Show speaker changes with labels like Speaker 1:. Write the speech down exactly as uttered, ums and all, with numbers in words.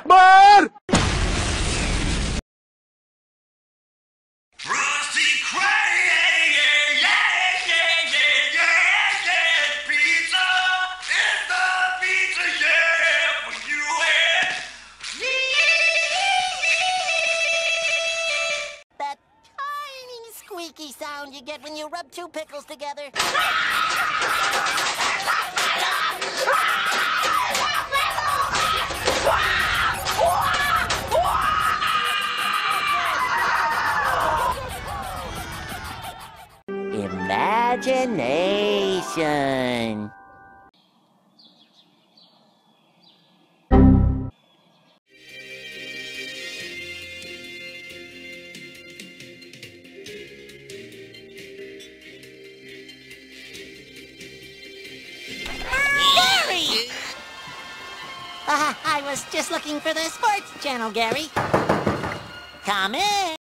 Speaker 1: Akbar!
Speaker 2: That tiny squeaky sound you get when you rub two pickles together. Imagination. Gary! Uh, I was just looking for the sports channel, Gary. Come in.